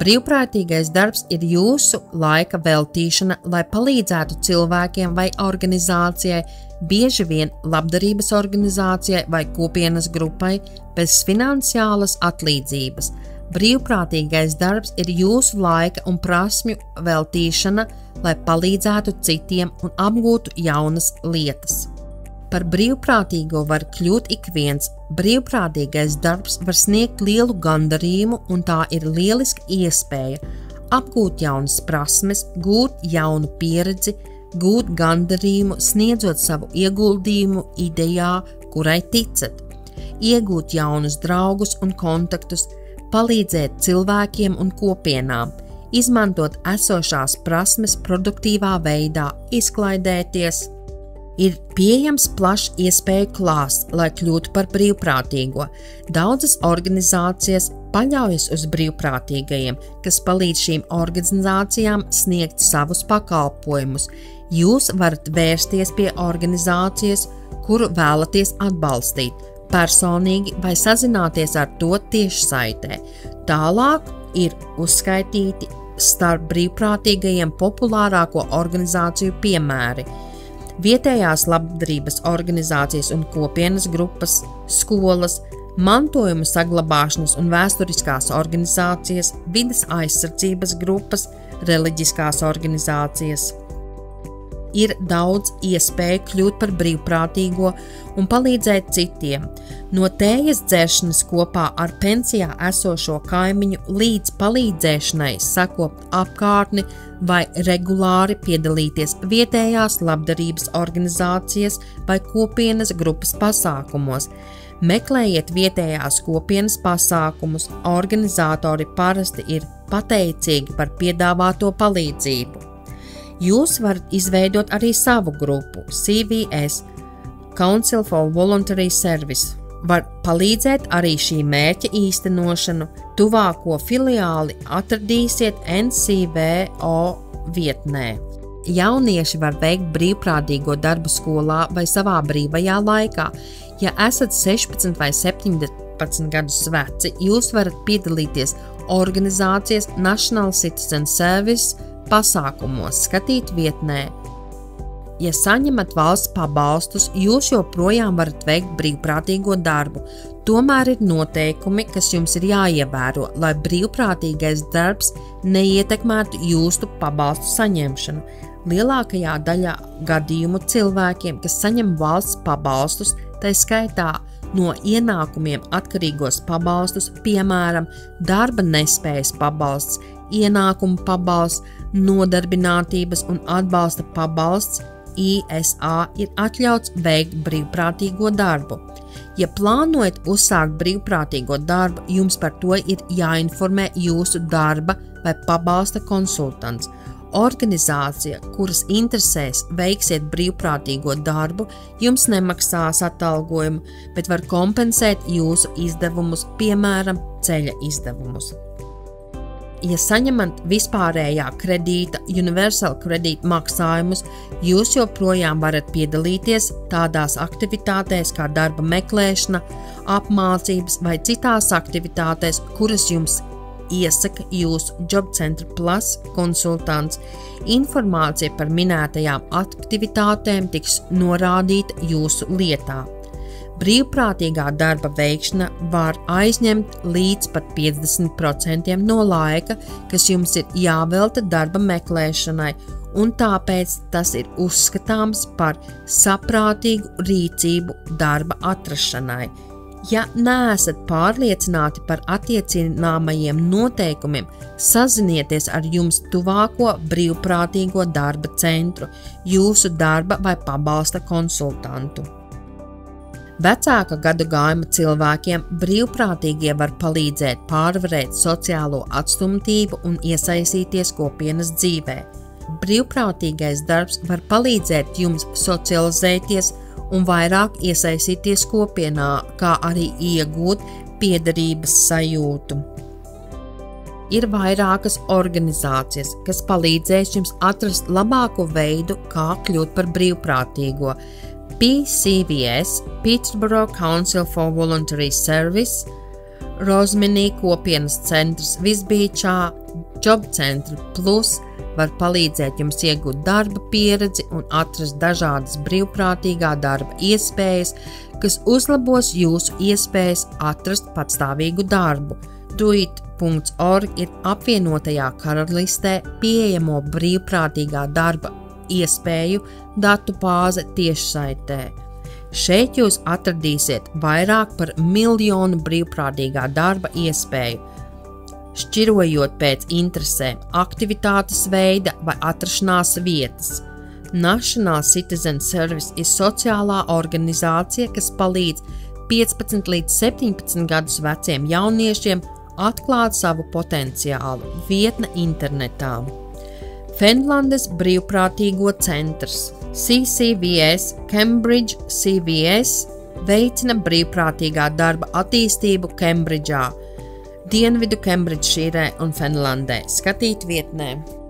Brīvprātīgais darbs ir jūsu laika veltīšana, lai palīdzētu cilvēkiem vai organizācijai, bieži vien labdarības organizācijai vai kopienas grupai bez finansiālas atlīdzības. Brīvprātīgais darbs ir jūsu laika un prasmju veltīšana, lai palīdzētu citiem un apgūtu jaunas lietas. Par brīvprātīgo var kļūt ik viens. Brīvprātīgais darbs var sniegt lielu gandarījumu, un tā ir lieliska iespēja apgūt jaunas prasmes, gūt jaunu pieredzi, gūt gandarījumu, sniedzot savu ieguldījumu idejā, kurai ticat, iegūt jaunus draugus un kontaktus, palīdzēt cilvēkiem un kopienām, izmantot esošās prasmes produktīvā veidā, izklaidēties. Ir pieejams plašs iespēju klāsts, lai kļūtu par brīvprātīgo. Daudzas organizācijas paļaujas uz brīvprātīgajiem, kas palīdz šīm organizācijām sniegt savus pakalpojumus. Jūs varat vērsties pie organizācijas, kuru vēlaties atbalstīt, personīgi vai sazināties ar to tiešsaitē. Tālāk ir uzskaitīti starp brīvprātīgajiem populārāko organizāciju piemēri. Vietējās labdarības organizācijas un kopienas grupas, skolas, mantojuma saglabāšanas un vēsturiskās organizācijas, vides aizsardzības grupas, reliģiskās organizācijas. Ir daudz iespēju kļūt par brīvprātīgo un palīdzēt citiem. No tējas dzeršanas kopā ar pensijā esošo kaimiņu līdz palīdzēšanai sakopt apkārtni vai regulāri piedalīties vietējās labdarības organizācijas vai kopienas grupas pasākumos. Meklējiet vietējās kopienas pasākumus, organizatori parasti ir pateicīgi par piedāvāto palīdzību. Jūs varat izveidot arī savu grupu, CVS, Council for Voluntary Service. Var palīdzēt arī šī mērķa īstenošanu. Tuvāko filiāli atradīsiet NCVO vietnē. Jaunieši var veikt brīvprātīgo darbu skolā vai savā brīvajā laikā. Ja esat 16 vai 17 gadus veci, jūs varat piedalīties organizācijas National Citizen Service pasākumos, skatīt vietnē. Ja saņemat valsts pabalstus, jūs joprojām varat veikt brīvprātīgo darbu. Tomēr ir noteikumi, kas jums ir jāievēro, lai brīvprātīgais darbs neietekmētu jūsu pabalstu saņemšanu. Lielākajā daļā gadījumu cilvēkiem, kas saņem valsts pabalstus, tai skaitā no ienākumiem atkarīgos pabalstus, piemēram, darba nespējas pabalsts, ienākumu pabalsts, nodarbinātības un atbalsta pabalsts, ISA, ir atļauts veikt brīvprātīgo darbu. Ja plānojat uzsākt brīvprātīgo darbu, jums par to ir jāinformē jūsu darba vai pabalsta konsultants. Organizācija, kuras interesēs veiksiet brīvprātīgo darbu, jums nemaksās atalgojumu, bet var kompensēt jūsu izdevumus, piemēram, ceļa izdevumus. Ja saņemat vispārējā kredīta, Universal Credit maksājumus, jūs joprojām varat piedalīties tādās aktivitātēs kā darba meklēšana, apmācības vai citās aktivitātēs, kuras jums iesaka jūsu JobCenter Plus konsultants. Informācija par minētajām aktivitātēm tiks norādīta jūsu lietā. Brīvprātīgā darba veikšana var aizņemt līdz pat 50% no laika, kas jums ir jāvelta darba meklēšanai, un tāpēc tas ir uzskatāms par saprātīgu rīcību darba atrašanai. Ja neesat pārliecināti par attiecināmajiem noteikumiem, sazinieties ar jums tuvāko brīvprātīgo darba centru, jūsu darba vai pabalsta konsultantu. Vecāka gadagājuma cilvēkiem brīvprātīgie var palīdzēt pārvarēt sociālo atstumtību un iesaistīties kopienas dzīvē. Brīvprātīgais darbs var palīdzēt jums socializēties un vairāk iesaistīties kopienā, kā arī iegūt piederības sajūtu. Ir vairākas organizācijas, kas palīdzēs jums atrast labāko veidu, kā kļūt par brīvprātīgo. PCVS, Peterborough Council for Voluntary Service, Rozminī kopienas centrs Visbīčā, Job Centre Plus var palīdzēt jums iegūt darba pieredzi un atrast dažādas brīvprātīgā darba iespējas, kas uzlabos jūsu iespējas atrast patstāvīgu darbu. Doit.org ir apvienotajā karalistē pieejamo brīvprātīgā darba iespēju datu bāze tiešsaitē. Šeit jūs atradīsiet vairāk par 1 miljonu brīvprātīgā darba iespēju, šķirojot pēc interesēm, aktivitātes veida vai atrašanās vietas. National Citizen Service ir sociālā organizācija, kas palīdz 15 līdz 17 gadus veciem jauniešiem atklāt savu potenciālu. Vietne internetā. Fenlandes brīvprātīgo centrs CCVS Cambridge CVS veicina brīvprātīgā darba attīstību Kembridžā, Dienvidu Kembridžšīrē un Fenlandē. Skatīt vietnē.